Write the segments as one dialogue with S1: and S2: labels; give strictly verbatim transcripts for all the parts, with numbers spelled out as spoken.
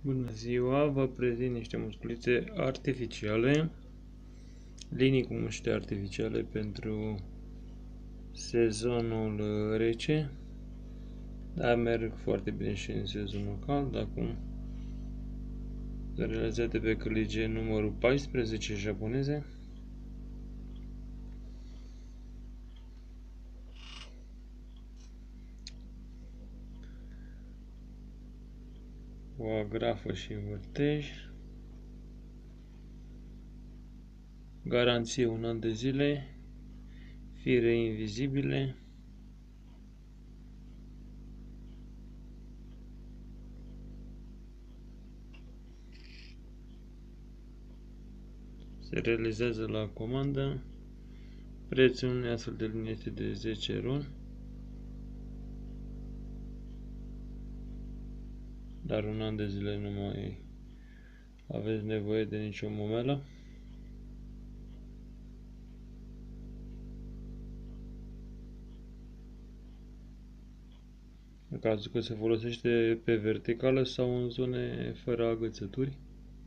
S1: Bună ziua, vă prezint niște musculițe artificiale, linii cu mușchi artificiale pentru sezonul rece, dar merg foarte bine și în sezonul cald. Acum sunt realizate pe călige numărul paisprezece japoneze. O agrafă și vârtej. Garanție un an de zile. Fire invizibile. Se realizează la comandă. Prețul unei astfel de linii este de zece ron. Dar un an de zile nu mai aveți nevoie de nicio momelă. În cazul că se folosește pe verticală sau în zone fără agățături.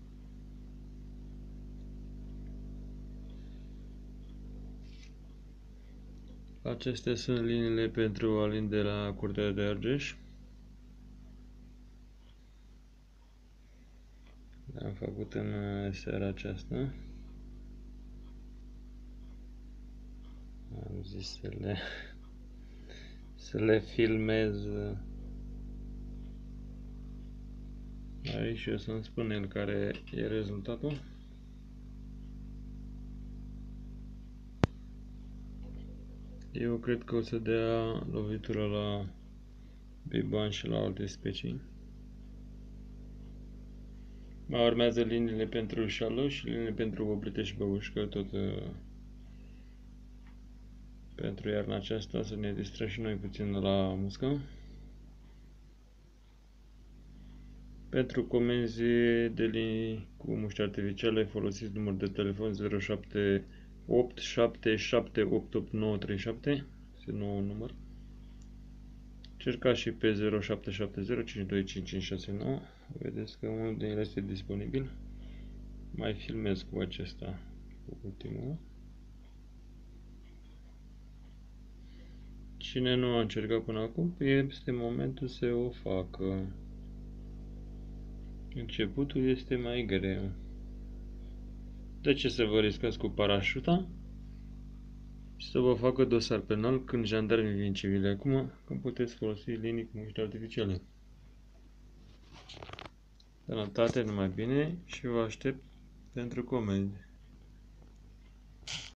S1: Acestea sunt liniile pentru Alin de la Curtea de Argeș. Le-am făcut în seara aceasta. Am zis să le, să le filmez aici și o să-mi spun el care e rezultatul. Eu cred că o să dea lovitura la biban și la alte specii. Mai urmează liniile pentru șală și liniile pentru obrite și băușcă, tot uh, pentru iarna aceasta, să ne distrăm și noi puțin la muscă. Pentru comenzi de linii cu mușchi artificiale folosiți număr de telefon zero șapte opt șapte șapte opt opt nouă trei șapte, este nou număr. Cercați și pe zero șapte șapte zero cinci doi cinci cinci șase nouă, vedeți că unul din ele este disponibil. Mai filmez cu acesta, cu ultimul. Cine nu a încercat până acum, este momentul să o facă. Începutul este mai greu. De ce să vă riscați cu parașuta și să vă facă dosar penal când jandarmii vin civile acum, când puteți folosi linii cu mușchi artificiale? Sănătate, numai bine și vă aștept pentru comenzi.